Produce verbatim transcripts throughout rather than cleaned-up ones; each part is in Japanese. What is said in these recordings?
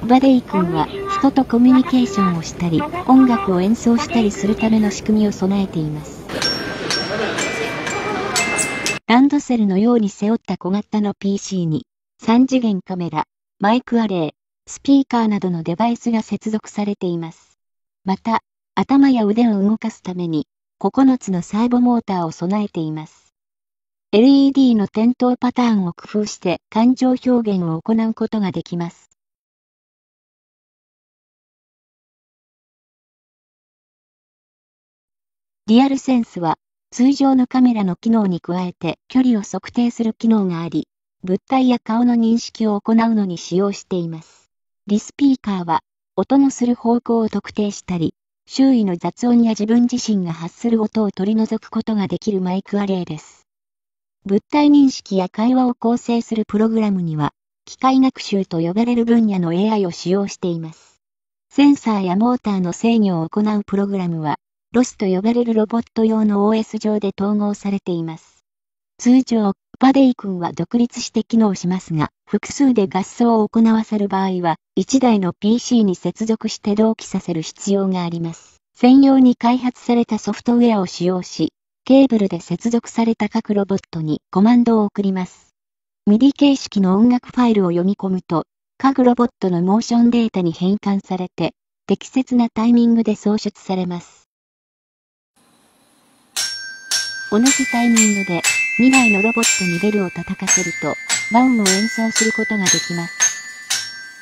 バデイ君は人とコミュニケーションをしたり、音楽を演奏したりするための仕組みを備えています。ランドセルのように背負った小型の ピーシー に、さん次元カメラ、マイクアレイ、スピーカーなどのデバイスが接続されています。また、頭や腕を動かすために、ここのつのサーボモーターを備えています。エルイーディー の点灯パターンを工夫して感情表現を行うことができます。リアルセンスは、通常のカメラの機能に加えて距離を測定する機能があり、物体や顔の認識を行うのに使用しています。リスピーカーは、音のする方向を特定したり、周囲の雑音や自分自身が発する音を取り除くことができるマイクアレイです。物体認識や会話を構成するプログラムには、機械学習と呼ばれる分野の エーアイ を使用しています。センサーやモーターの制御を行うプログラムは、ロスと呼ばれるロボット用の オーエス 上で統合されています。通常、バデイ君は独立して機能しますが、複数で合奏を行わせる場合は、いちだいの ピーシー に接続して同期させる必要があります。専用に開発されたソフトウェアを使用し、ケーブルで接続された各ロボットにコマンドを送ります。ミディ 形式の音楽ファイルを読み込むと、各ロボットのモーションデータに変換されて、適切なタイミングで送出されます。同じタイミングでにだいのロボットにベルを叩かせると、和音を演奏することができます。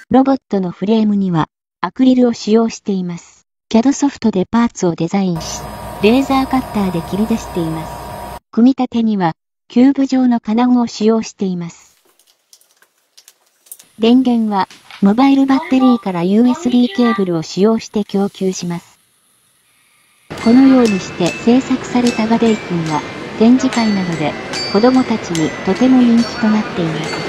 ロボットのフレームにはアクリルを使用しています。キャド ソフトでパーツをデザインし、レーザーカッターで切り出しています。組み立てにはキューブ状の金具を使用しています。電源はモバイルバッテリーから ユーエスビー ケーブルを使用して供給します。このようにして制作されたバデイ君は展示会などで子供たちにとても人気となっています。